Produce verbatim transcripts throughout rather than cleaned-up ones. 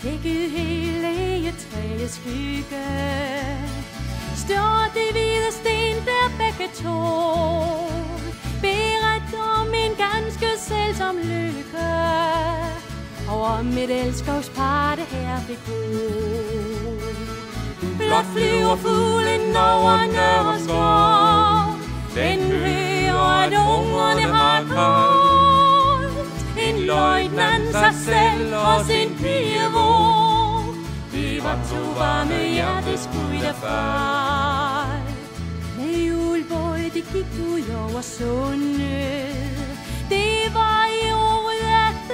Dækket helt, egetræets skygge, står det hvide sten der begge to. Beretter om en ganske sælsom lykke, og om et elskovspar, det her fik bo. Flot flyver fuglen over Nørreskoven, den hører, at ungerne har kaldt. En løjtnant sig selv og sin pige, det var to varme hjerteskud, der faldt. Med julebåd, det gik ud over sundet. Det var i året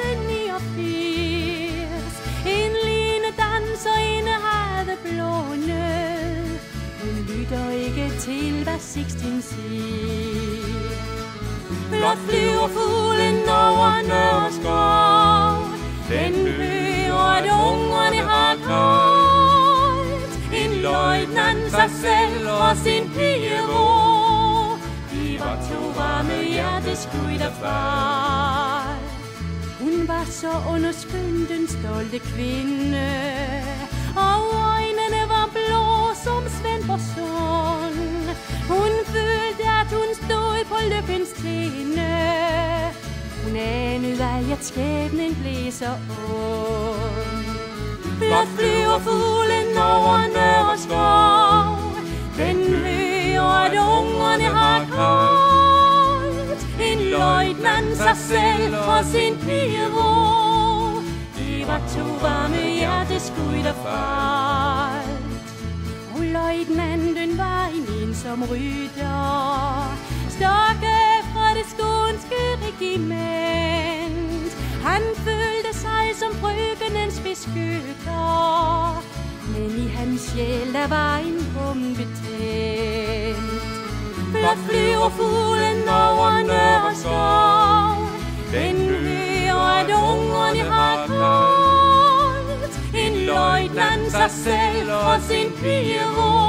atten-niogfirs. En lille danserinde havde blånet. Hun lytter ikke til, hvad Sixten siger. Flot flyver fuglen over Nørreskoven, den hører, at ungerne har kaldt. En løjtnant sig selv og sin pige, de var to varme hjerteskud, der faldt. Hun var så underskønt en stolte kvinde, og øjnene var blå som Svendborgsund. Hun følte, at hun stod på lykkens tinde. Hun anede, at skæbnen blev så ond. Flot flyver fuglen over Nørreskoven, den hører, at ungerne har kaldt. En løjtnant sig selv og sin pige, det var to varme hjerteskud, der faldt. Og løjtnanten var en ensom rytter, stokke fra det skånske regiment. Han følte sig som frøkenens beskytter, men i hans sjæl der var en bombe tændt. Flot flyver fuglen over Nørreskoven, den hører, at ungerne har kaldt. En løjtnant sig selv og sin pige,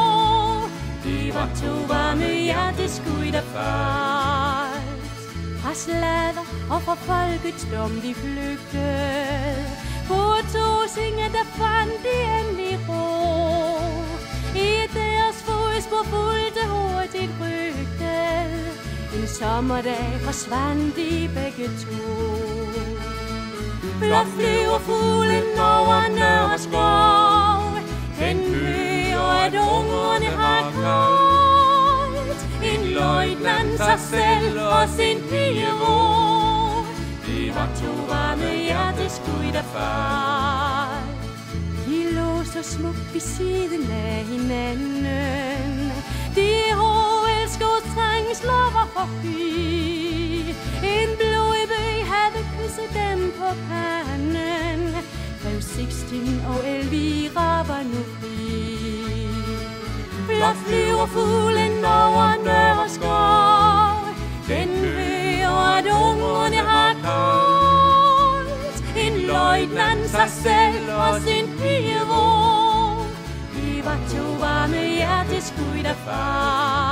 det var to varme hjerteskud, der faldt. Fra sladder og fra folkets dom de flygtede, på Dræsinen der fandt de endelig ro. I deres fodspor fulgte hurtigt rygtet, en sommerdag forsvandt de begge to. Flot flyver fuglen over Nørreskoven, den hører, at ungerne har kaldt. En løjtnant sig selv og sin pige, det var to varme hjerteskud, der faldt. De lå så smukt ved siden af hinanden, de hårde elskovstrængsler var forbi. En blodig bøg havde kysset dem på panden, Grev Sixten og Elvira var nu fri. Flot flyver fuglen over Nørreskoven, den hører, at ungerne har kaldt. En løjtnant sig selv og sin pige, det var to varme hjerteskud, der faldt.